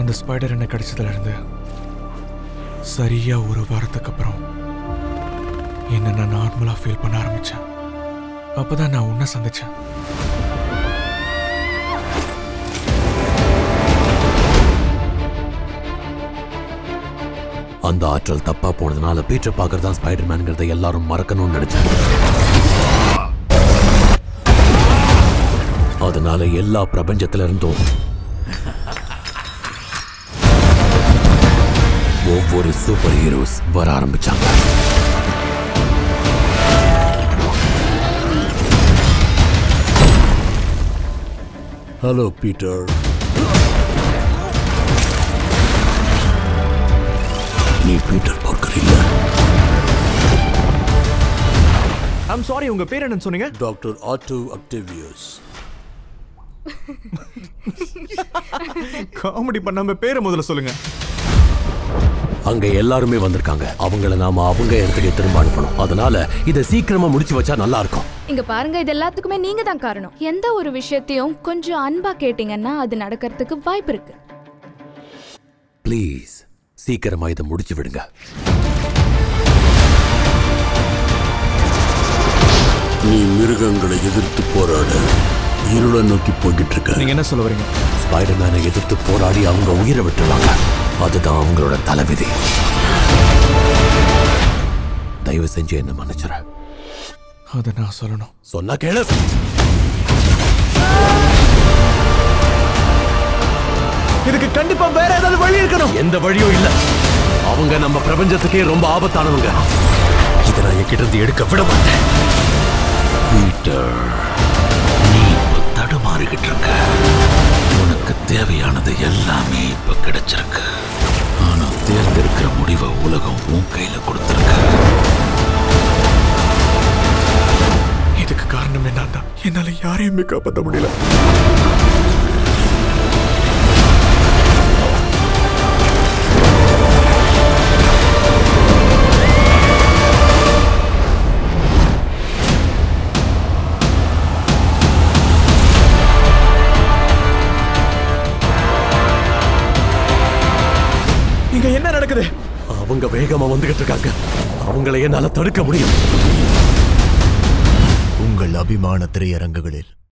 அந்த ஸ்பைடர் என்ன கடிச்சதுல இருந்து சரியா ஒரு வாரத்துக்கு அப்புறம் என்ன நான் நார்மலா ஃபீல் பண்ண ஆரம்பிச்சேன். அப்பதான் நான் உன்னை சந்திச்சேன். அந்த ஆற்றல் தப்பா போனதுனால பீட்டர் பார்க்கர் தான் ஸ்பைடர்மேன்கிறத எல்லாரும் மறக்கணும்னு நினைச்சேன். அதனால எல்லா பிரபஞ்சத்தில இருந்தும் ஒவ்வொரு சூப்பர் ஹீரோஸ் வர ஆரம்பிச்சாங்க. Hello Peter. நீ பீட்டர் பார்க்கர் இல்ல. ஐம் சாரி, உங்க பேர் என்னன்னு சொன்னீங்க? Doctor auto Octavius. காமெடி பண்ணாம பேரை முதல்ல சொல்லுங்க. அங்க எல்லாருமே வந்திருக்காங்க. அவங்கள நாம அவங்க இடத்துக்கு திரும்ப அனுப்பணும். அதனால இதை சீக்கிரமா முடிச்சு வச்சா நல்லா இருக்கும். இங்க பாருங்க, இது எல்லாத்துக்குமே நீங்க தான் காரணம். எந்த ஒரு விஷயத்தையும் கொஞ்சம் அன்பா கேட்டீங்கன்னா அது நடக்கிறதுக்கு வாய்ப்பு இருக்கு. ப்ளீஸ் சீக்கிரமா இதை முடிச்சு விடுங்க. நீ மிருகங்களை எதிர்த்து போராட இருளை நோக்கி போய்கிட்டு இருக்க. நீங்க என்ன சொல்ல வரீங்க? ஸ்பைடர்மேனை எதிர்த்து போராடி அவங்க உயிரை விட்டுருவாங்க. அதுதான் அவங்களோட தலைவிதி. தயவு செஞ்சு என்ன மன்னிச்சுற. அதை நான் சொல்லணும். சொன்னா கேளு. இதுக்கு கண்டிப்பா வேற ஏதாவது வழி இருக்கணும். எந்த வழியும் இல்ல. அவங்க நம்ம பிரபஞ்சத்துக்கே ரொம்ப ஆபத்தானவங்க. இதை நான் என்கிட்ட இருந்து எடுக்க விட மாட்டேன். பீட்டர், நீ இப்ப தடுமாறிக்கிட்டு இருக்க. உனக்கு தேவையானது எல்லாமே இப்ப கிடைச்சிருக்கு. ஆனா தேர்ந்தெடுக்கிற முடிவை உலகம் உன் கையில கொடுத்திருக்கு. இதுக்கு காரணம் என்னன்னா என்னால யாரையுமே காப்பாற்ற முடியல. இங்க என்ன நடக்குது? அவங்க வேகமா வந்துகிட்டு இருக்காங்க. அவங்களை என்னால தடுக்க முடியும். உங்கள் அபிமான திரையரங்குகளில்